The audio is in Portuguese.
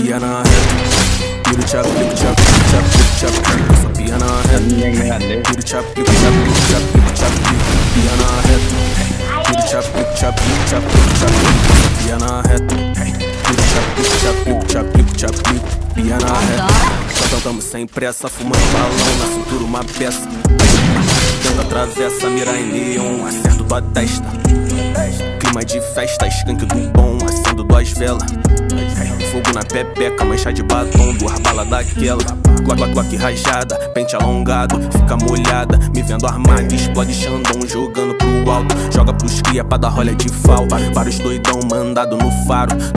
pia na reta. Tiro, tchap, plico, tchap, tchap, plico, tchap, plico. Só pia na reta. Tiro, tchap, plico, tchap, plico, tchap, plico, tchap, plico. Pia na reta. Tiro, tchap, plico, tchap, plico, tchap, plico, tchap, plico. Pia na reta. Tiro, tchap, plico, tchap, plico, tchap, plico, tchap, plico. Pia na reta. Só tamo sem pressa, fumando balão, na cintura uma peça. Tenta atravessa, mira em neon, acerto tua testa. Clima de festa, skunk do bom, acendo duas velas. Fogo na pepeca, mancha de batom, duas balas daquela. Glock rajada, pente alongado, fica molhada. Me vendo armado, explode Xandão, jogando pro alto. Joga pros cria pra dar rolha de fal. Vários doidão mandado no faro.